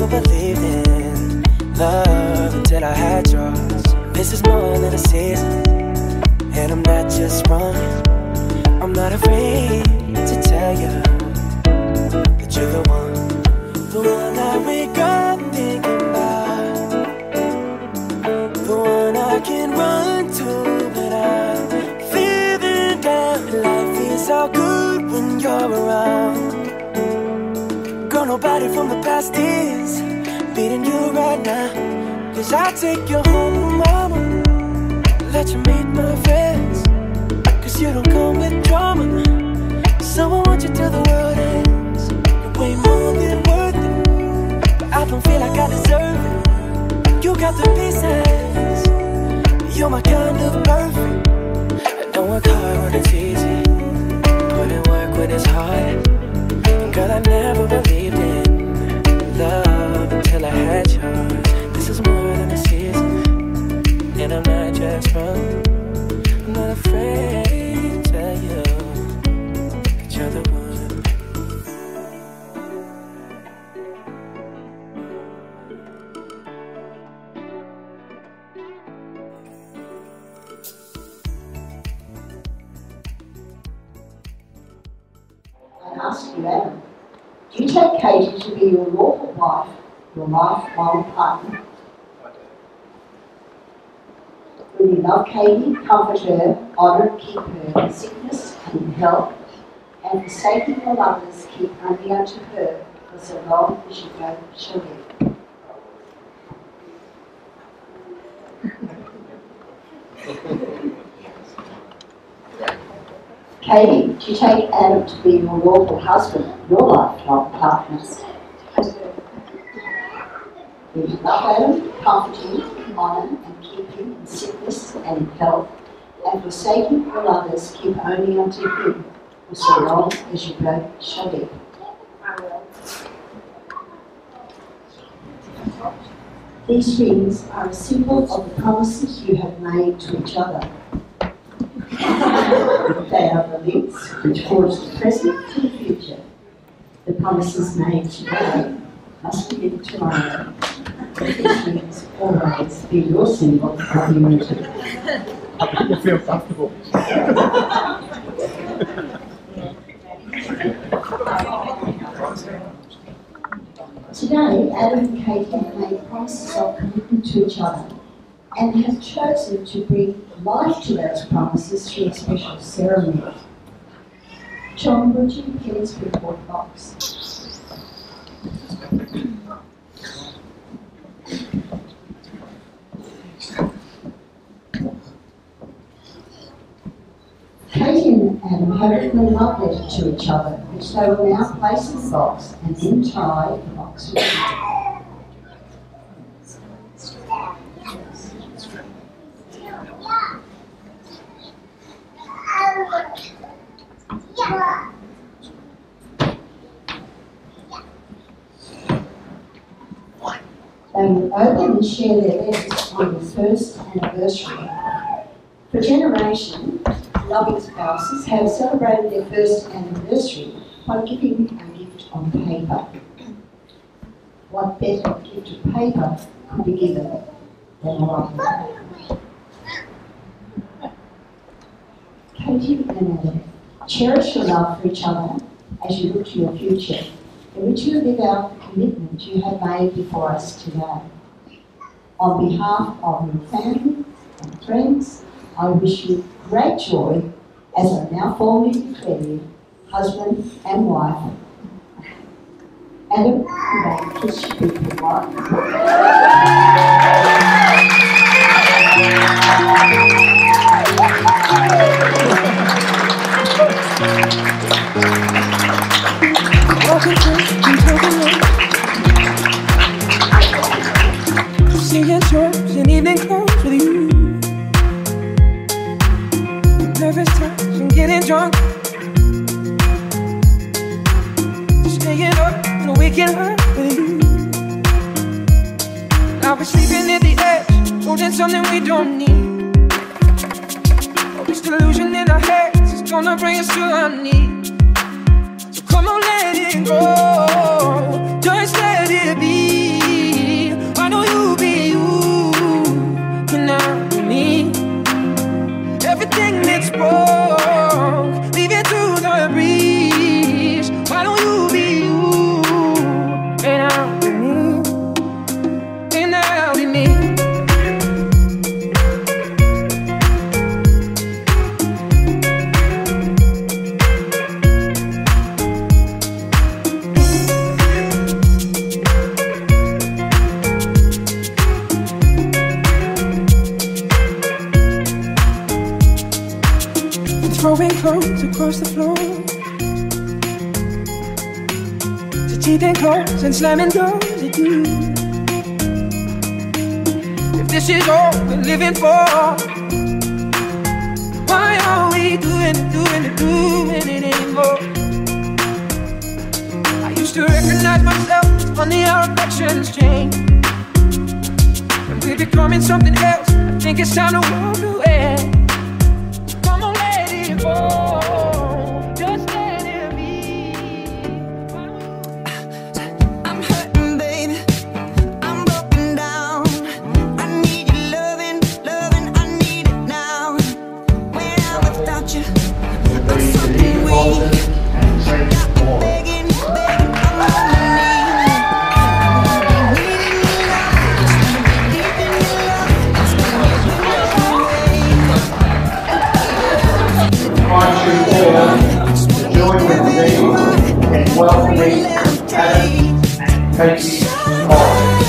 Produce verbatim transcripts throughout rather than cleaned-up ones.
never believed in love until I had yours. This is more than a season, and I'm not just running. I'm not afraid to tell you that you're the one, the one I wake up thinking about, the one I can run to when I'm feeling down. Life is all good when you're around. Girl, nobody from the past is beating you right now. Cause I'll take you home to mama, let you meet my friends. Cause you don't come with drama, so I want you till the world ends. You're way more than worth it, but I don't feel like I deserve it. You got the pieces, you're my kind of perfect. I don't work hard when it's easy, put in work when it's hard. Girl, I never believed in love until I had yours. This is more than a season, and I'm not just running. I'm not afraid to tell you that you're the one. I ask you, Adam, do you take Katie to be your lawful wife, your lifelong partner? Will you love Katie, comfort her, honour and keep her in sickness and in health, and forsaking your lovers, keep only unto her, for so long as you go shall live? Katie, do you take Adam to be your lawful husband, your lifelong partner? Will you love Adam, comfort him, honour and keep him in sickness and in health, and forsaking all others, keep only unto him, for so long as you both shall live? I will. These rings are a symbol of the promises you have made to each other. They are the links which forge the present to the future. The promises made today must be given tomorrow. These rings always be your symbol of unity. You feel comfortable. Today, Adam and Katie have made promises of commitment to each other and have chosen to bring life to those promises through a special ceremony. John, would you please report box? Katie and Adam have written a love letter to each other, which they will now place in the box and then tie the box with them. They will open and share their letters on the first anniversary. For generations, loving spouses have celebrated their first anniversary by giving a gift on paper. What better gift of paper could be given than a love letter? Katie and Adam, cherish your love for each other as you look to your future, in which you live out the commitment you have made before us today. On behalf of your family and friends, I wish you great joy as I now formally declare you husband and wife. Adam, you may kiss your beautiful wife. Walking through and talking low, singing chores and evening clothes with you. Nervous times and getting drunk, staying up and waking up with you. Now we're sleeping at the edge, holding something we don't need. All this delusion in our heads is gonna bring us to our knees. So come on, let it go, just let it be. clothes across the floor, to cheating clothes and slamming doors at you. If this is all we're living for, why are we doing it, doing it, doing it anymore? I used to recognize myself, it's funny how affections change. When we're becoming something else, I think it's time to walk away. Come on, let it go. Just let it be. I'm hurting, baby. I'm broken down. I need your loving, loving. I need it now. When I'm without you, I'm something weak. Begging, begging, I'm on my knees. Needing your love, deep in your love. It's gonna be invite you all to join with me in welcoming Adam and Katie Collins.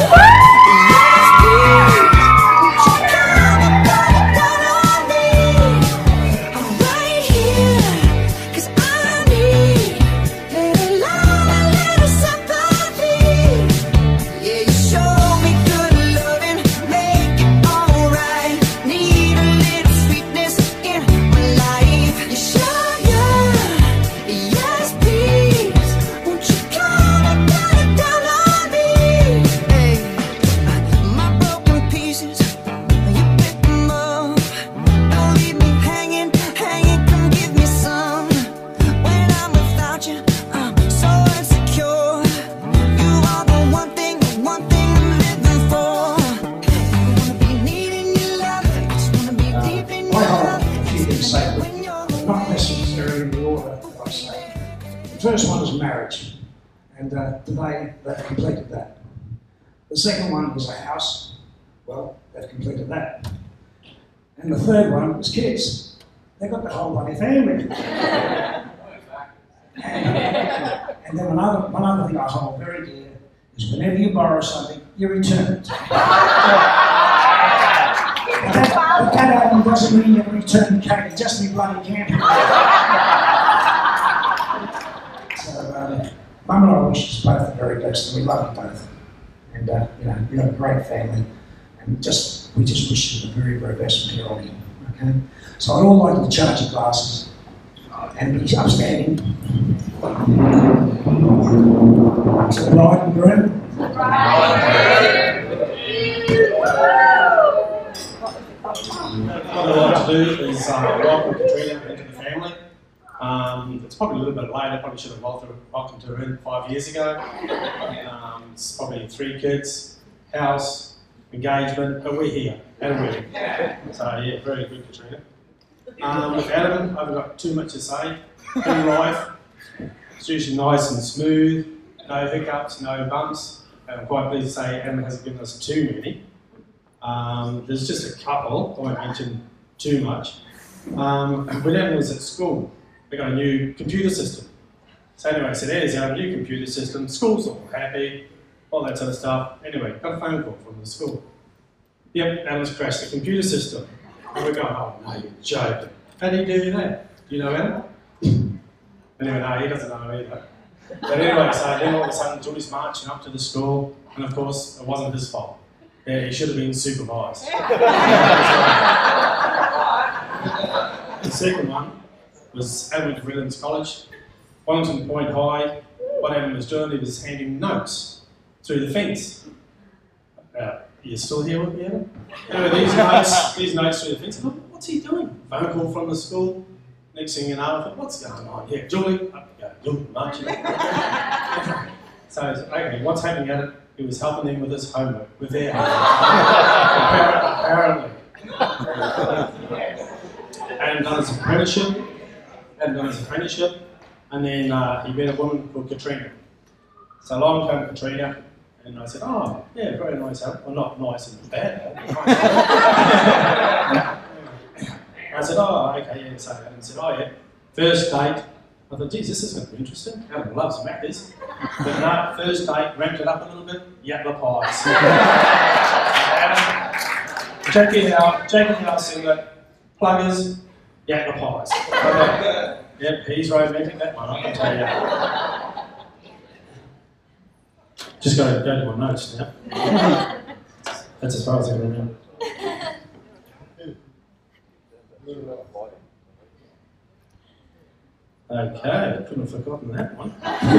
Not necessarily in the order that I say. The first one is marriage, and uh, today they've completed that. The second one was a house, well, they've completed that. And the third one was kids. They've got the whole bloody family. and, and then another, one other thing I hold very dear is whenever you borrow something, you return it. That, but that album doesn't mean you return the cake, it just means bloody camping. So, uh, Mum and I wish us both the very best, and we love you both. And, uh, you know, you've got a great family, and just we just wish you the very, very best from here on in, okay? So I'd all like you to charge your glasses, and be upstanding. To the bride and groom. What I'd like to do is uh, welcome Katrina into the family. Um, it's probably a little bit late, I probably should have welcomed, welcomed her in five years ago. Um, it's probably three kids, house, engagement, but we're here, and a wedding. So yeah, very good, Katrina. Um, with Adam, I haven't got too much to say. In life, it's usually nice and smooth, no hiccups, no bumps. And I'm quite pleased to say Adam hasn't given us too many. Um, there's just a couple, I won't mention too much. Um, when Adam was at school, we got a new computer system. So anyway, I said, there's our new computer system, school's all happy, all that sort of stuff. Anyway, got a phone call from the school. Yep, Adam's crashed the computer system. And we're going, oh no, you're joking. How do you do that? Do you know Adam? Anyway, no, he doesn't know either. But anyway, so then all of a sudden, Julie's marching up to the school, and of course, it wasn't his fault. Yeah, he should have been supervised. The second one was Adam went to Wynnum College, Wellington Point High. What Adam was doing, he was handing notes through the fence. Uh, you still here with me, Adam? Anyway, these notes, these notes through the fence. I thought, what's he doing? Phone call from the school. Next thing you know, I thought, what's going on here? Julie, up you go, Julie, marching. So, okay, what's happening at it? He was helping them with his homework, with their homework, apparently. And done his apprenticeship, and done his apprenticeship, and then uh, he met a woman called Katrina. So along came Katrina, and I said, oh, yeah, very nice help. Well, not nice and bad help. I said, oh, okay, yeah, so Adam said, oh, yeah, first date. I thought, geez, this is going to be interesting. Adam loves Macca's. But no, first date, ramped it up a little bit, Yatla pies. Adam, Jackie and I, Jackie and I said, look, pluggers, Yeah, the pies. Yep, he's romantic, that one, I can tell you. Just go, go to my notes now. That's as far as I can remember. Okay, couldn't have forgotten that one.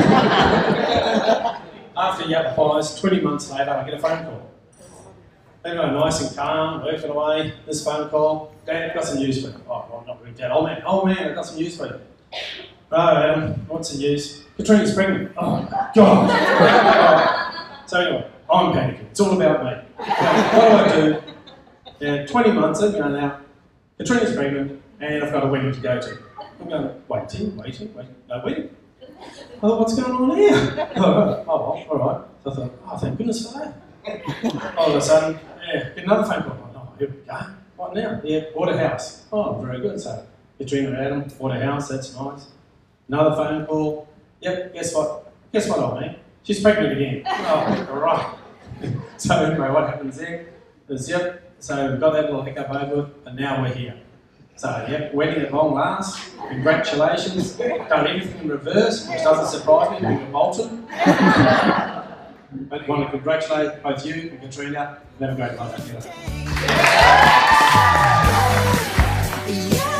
After Yap Pies, twenty months later, I get a phone call. Then I'm nice and calm, working away. This phone call, Dad, I've got some news for you. Oh, well, not really, Dad. Oh man, oh man, I've got some news for you. Oh, Adam, what's the news? Katrina's pregnant. Oh, God. So anyway, I'm panicking. It's all about me. What do I do? Yeah, twenty months in, you know now, Katrina's pregnant, and I've got a wedding to go to. I'm going, waiting, waiting, waiting, no wedding. I thought, what's going on here? Oh, well, all right. So I thought, oh, thank goodness for that. All of a sudden, yeah, get another phone call. Oh, here we go. What now? Yeah, bought a house. Oh, very good. So, Katrina and Adam bought a house. That's nice. Another phone call. Yep. Guess what? Guess what, old man? She's pregnant again. Oh, all right. So anyway, what happens there is, yep. So we've got that little hiccup over it, and now we're here. So, yep, wedding at long last. Congratulations. Done everything in reverse, which doesn't surprise me, being a Bolton. But I want to congratulate both you and Katrina. Have a great life together. Yeah.